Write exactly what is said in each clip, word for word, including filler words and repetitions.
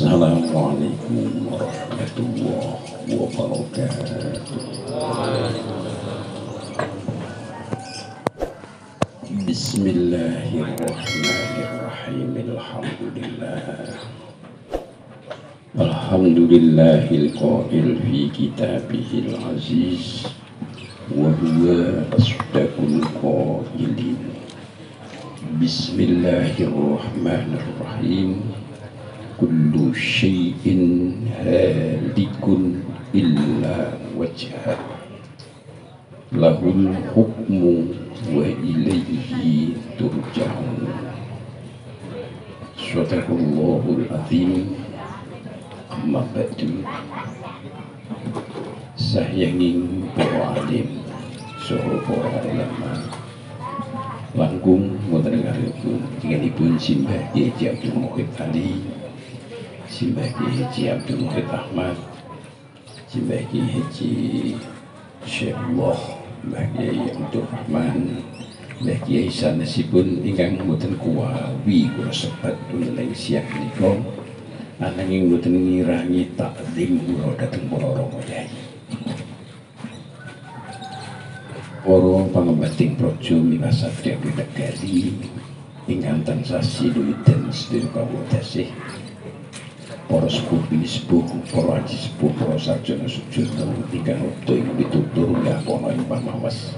Assalamualaikum warahmatullahi wabarakatuh. Bismillahirrahmanirrahim. Alhamdulillah. Alhamdulillahil qail fi kitabihil aziz wa huwa asdaqul qailin. Bismillahirrahmanirrahim. Kullu syai'in halikun illa wajhah, lahul hukmu wa ilayhi turja'un. Shadaqallahul azim. Amma ba'du. Sahyanging para alim saha para ulama langkung wonten ngarepipun jenenganipun Simbah Kiai Haji Abdul Muhid Ali, Simbah Kiai Haji Abdul Muhid Ahmad, Simbah Kiai Haji Syekhullah, Mbah Kiai Abdul Rahman, Mbah Kiai sanesipun ingkang mboten kuwawi kula sebat ing siang menika, ananging mboten ngirangi takzim kula dhateng para rama yai. Para pangembating praja miwah sadya negari ingkang tansah sinuwun sedaya kawula tasih, para sepuh sepuh, para aji sepuh, para sarjana sujana ingkang rada ing pitutur ngapana ing pamawas.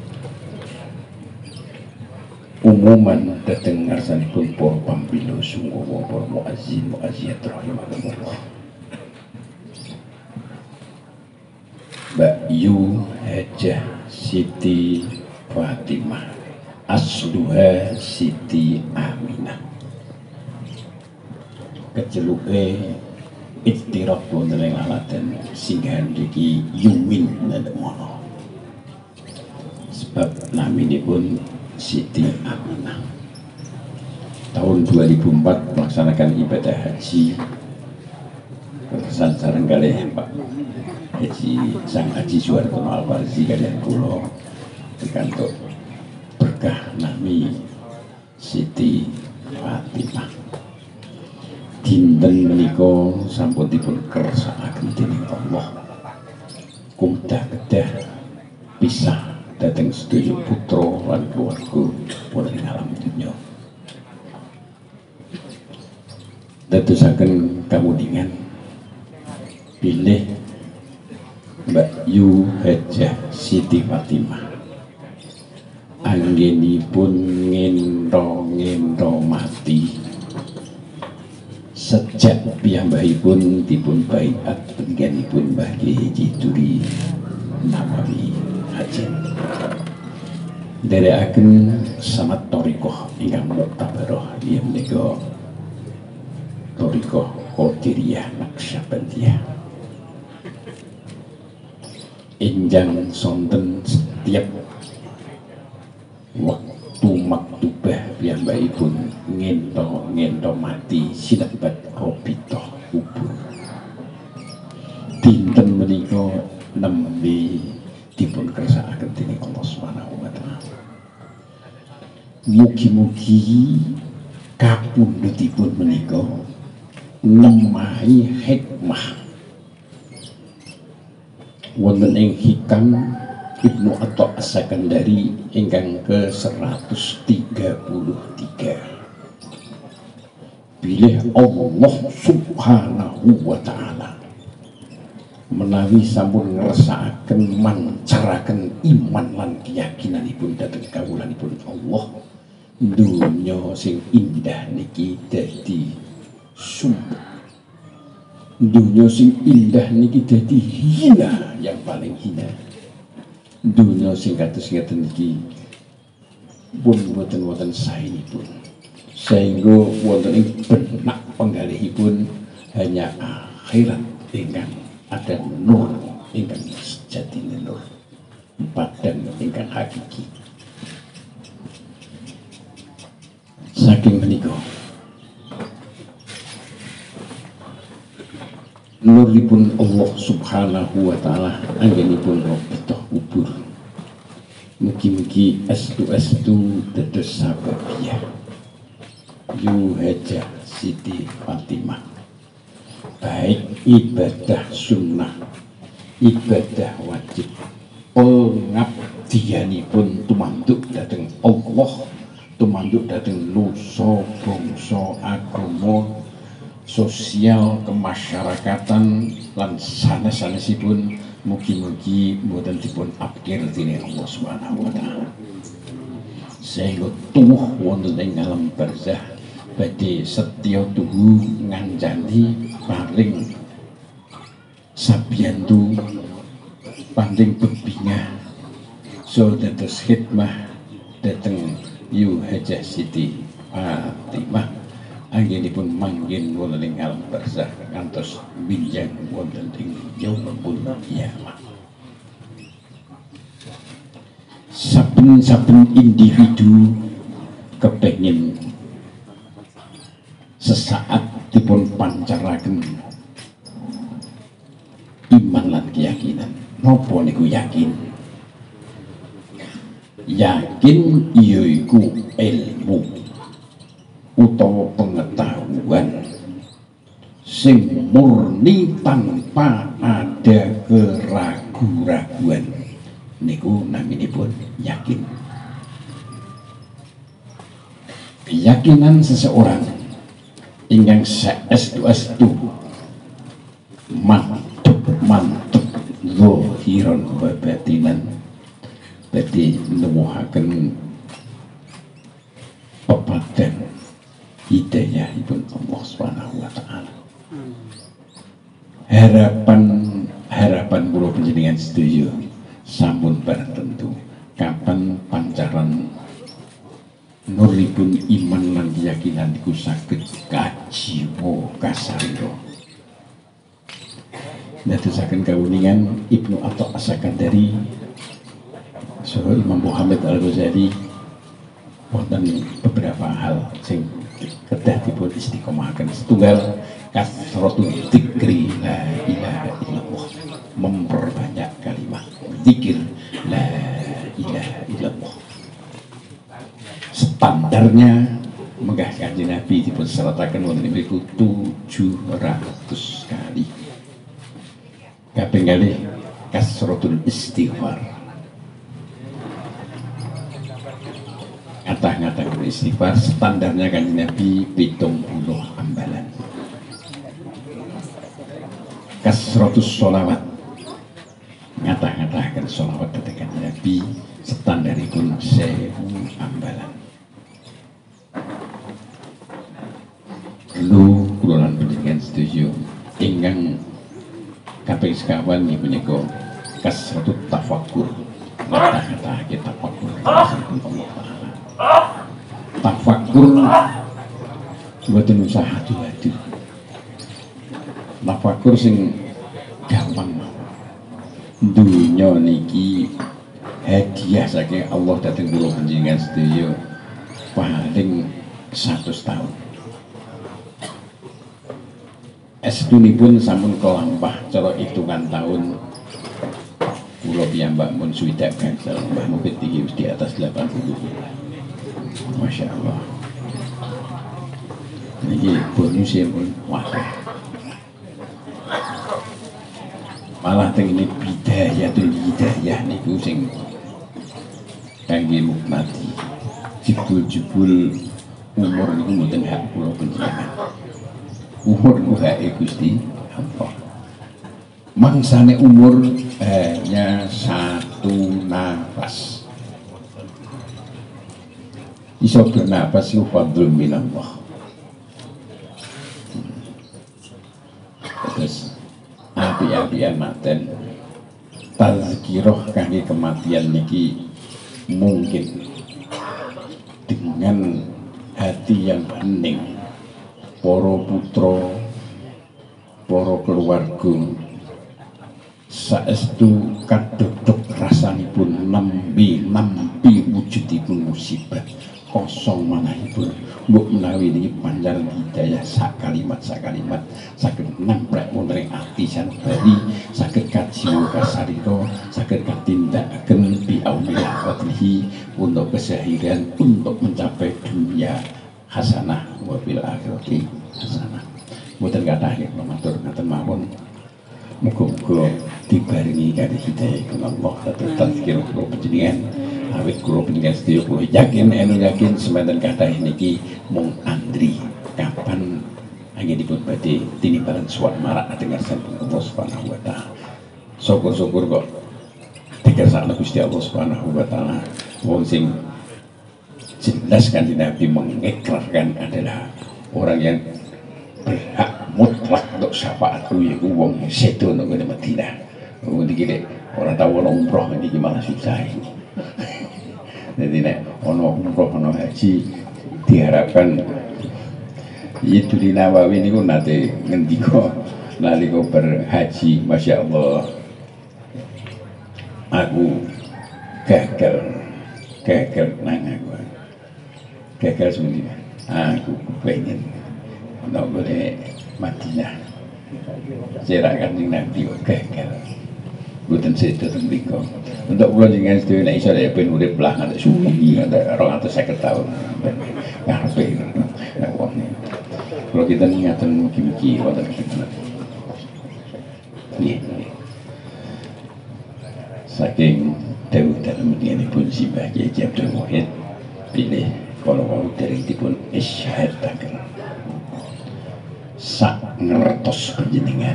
Umuman dhateng ngarsanipun para pampilo sungguh para muazzin muazziyat rahimakumullah. Mbak Yu Hajah Siti Fatimah, asluha Siti Aminah. Kejeluke ittiraf wonten ing alaten singgahan mriki Yumin Nadamono. Sebab naminipun Siti Aminah. Tahun dua ribu empat melaksanakan ibadah haji berkesan sareng kalih Pak Haji Sang Haji Suwartono Al-Farzi kalian kula pikantuk berkah nami Siti Fatimah. Dinten menika sampun dipun kersakaken dening Allah. Kudah-kedah pisah dhateng sedaya putra lan keluarga wonten ing alam dunya. Dadosaken kamundingan pilih Mbak Yu Hajah Siti Fatimah anggenipun ngento-ngento mati sejak piyambakipun dipun baiat pengganipun Mbah Kiai Haji Duri Nawawi Haji. Nderekaken samat thariqah ingkang muktabarah inggih menika thariqah Qadiriyah Naqsyabandiyah. Enjang sonten setiap waktu maktubah piyambakipun ngento-ngento mati sinebat robitoh kubur. Dinten menika nembe dipun kersakaken dening Allah Subhanahu wa taala. Mugi-mugi kapundhutipun menika nemahi hikmah wonten ing hikam Ibnu Atha As-Sakandari ingkang ke seratus tiga puluh tiga. Bilih Allah Subhanahu wa taala menawi sampun ngrasakaken mancaraken iman lan keyakinanipun dhateng kawulanipun Allah, dunya sing indah niki dadi sumpek. Dunia sing indah niki dadi hina, yang paling hina. Dunia sing kados ngeten niki pun boten-boten saenipun. Sehingga wonten ing benak penggalihipun hanya akhirat ingkang ada nur ingkang sejatine nur. Padang ingkang hakiki. Saking menika nuripun Allah Subhanahu wa taala anggenipun robitoh kubur. Mugi-mugi estu-estu dados sababiyah Yu Hajah Siti Fatimah baik ibadah sunnah, ibadah wajib, pengabdianipun tumanduk dhateng Allah, tumanduk dhateng nusa bangsa agama, sosial kemasyarakatan lan sanes-sanesipun mugi-mugi mboten dipun apkir dening Allah Subhanahu wa taala. Sehingga tuwuh wonten ing alam barzah badhe setya tuhu ngancani paring sabiyantu paling bebingah so dados khidmah dhateng Yu Hajah Siti Fatimah anggenipun manggen wonten ing alam barzah ngantos binjang wonten ing yaumul qiyamah. Saben-saben individu kepengin sesaat dipun pancaraken iman lan keyakinan. Napa niku yakin? Yakin yaiku ilmu utawa pengetahuan sing murni tanpa ada keraguan-raguan, niku naminipun yakin. Keyakinan seseorang ingkang saestu-estu mantep mantep zahiran wa batinan badhe nuwuhaken pepadan hidayahipun Allah Subhanahu wa taala. Harapan harapan kula panjenengan sedaya sampun bareng tentu kapan pancaran nuripun iman lan keyakinan iku saged kajiwa kasarira. Dadosaken kawuningan Ibnu Atha As-Sakandari saha Imam Muhammad Al-Ghazali wonten beberapa hal sing kedah dipun istiqomahaken. Setunggal kasratul dzikri la ilaha illallah, memperbanyak kalimat zikir la ilaha illallah. Standarnya menggah Kanjeng Nabi dipun serataken wonten mriku tujuh ratus kali. Kaping kalih kasratul istighfar, ngata-ngata istighfar standarnya Kanjeng Nabi pitung puluh ambalan. Kasratus sholawat, ngata-ngatakan sholawat dhateng Kanjeng Nabi standaripun sewu ambalan. Lu kula lan panjenengan setuju ingkang kaping sekawan nggih menika kasratut tafakkur, ngata-ngatake tafakkur Allah taala. Tafakkur mboten usah adu-adu. Tafakkur sing gampang mawon. Dunya niki hadiah saking Allah dhateng kula panjenengan sedaya paling seratus tahun. Estunipun sampun kelampah cara hitungan tahun kula piyambak mun swidak gangsal, Mbah Mukit iki wis di atas delapan puluh. Masya Allah. Niki bonusnya pun wakil. Malah teng ini bidayatul hidayah niku sing kangge mukmati. Jebul-jebul umur niku mboten hak kula panjenengan. Umur niku hak Gusti Allah. Mangsane umur hanya satu nafas. Iso bernafas itu fadlun minallah. Terus api-apian maten tazkiroh kangge kematian niki mungkin dengan hati yang hening. Para putra, para keluarga saestu kadodok rasanipun nampi nampi wujudipun musibah kosong manahipun mbok menawi niki panjaran hidayah sak kalimat sak kalimat saged nemplek wonten ing ati sanebari saged kajiwa kasarira saged katindakaken bi aunillah fadlihi untuk kesahiran untuk mencapai dunia hasanah wa fil akhirati hasanah. mboten kathah nggih matur ngaten mawon. Muga-muga dibarengi kali hidayah Allah dados tazkir kula panjenengan. Awit kula panjenengan sedaya kula yakin enu yakin semanten kathah niki mung andri kapan anggenipun badhe tinimbalan suwat marak dengar sampun Allah Subhanahu wa taala. Syukur-syukur kok dikersakno Gusti Allah Subhanahu wa taala wong sing jelas kan Nabi mengikrarkan adalah orang yang berhak mutlak untuk syafaatku yaitu wong sedo nang ngene Madinah. Wong iki nek ora tau ana umroh iki malah susah ini. Jadi nek ana umroh ana haji diharapkan itu di Nawawi niku nate ngendika nalika berhaji, Masya Allah aku gagal gagal nang aku gagal sebenarnya aku pengen nak boleh Madinah cerakan di Nabi gagal bukan situ tembiko untuk pulau jangan sedih nak isya ada pen urip lah ada suwi ada orang atau saya ketahui ngapain nak uang ni kalau kita ingatan mungkin-mungkin wadah kita ni saking Daud dalam ini pun si bahagia Abdul Muhid pilih kalau mau dari itu pun isyhadakan sak ngertos penjenengan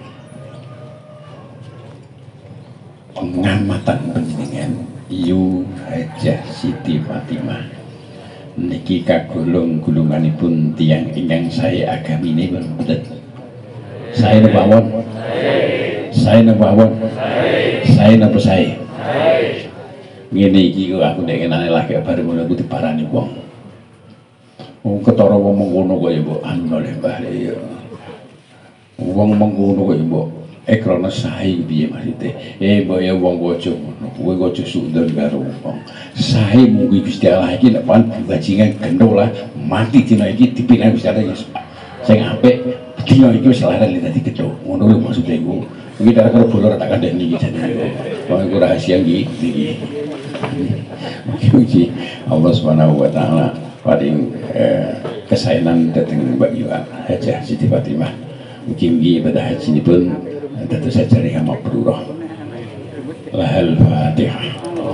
pengamatan penjenengan Yu Hajah Siti Fatimah niki kagolong gulunganipun tiang ingkang saya agami ini betul saya nebawon saya nebawon saya napa saya ngene iki kok aku nek kenane lagi bareng ngono aku diparani wong. Wong ketara wong mengkono kok ya mbok anu le Mbah ya. Wong mengkono kok ya mbok ekrana sae piye maksude. Eh mbok ya wong bojo ngono. Kowe kok aja sundel karo wong. Sae mungkin Gusti Allah iki nek pan bajingan gendho lah mati dina iki dipilih Gusti Allah Yesus. Sing apik dina iki wis laran dadi gendho. Ngono lho maksude iku. Iki darah karo bolor tak kandhani iki jane. Wong iku rahasia iki iki. Mugi-mugi Allah Subhanahu wa taala paling eh, kesayangan datang Mbak Yu Hajah Siti Fatimah. Mugi-mugi ibadah haji pun dados sajari mabrurah. Lahal Fatihah.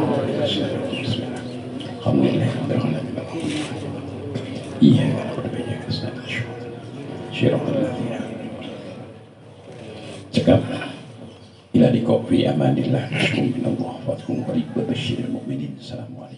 Alhamdulillah. Iya, cekap ila liqa fi amanillah. Bismillah wa fathun qarib wa basyiril mu'minin. Assalamualaikum.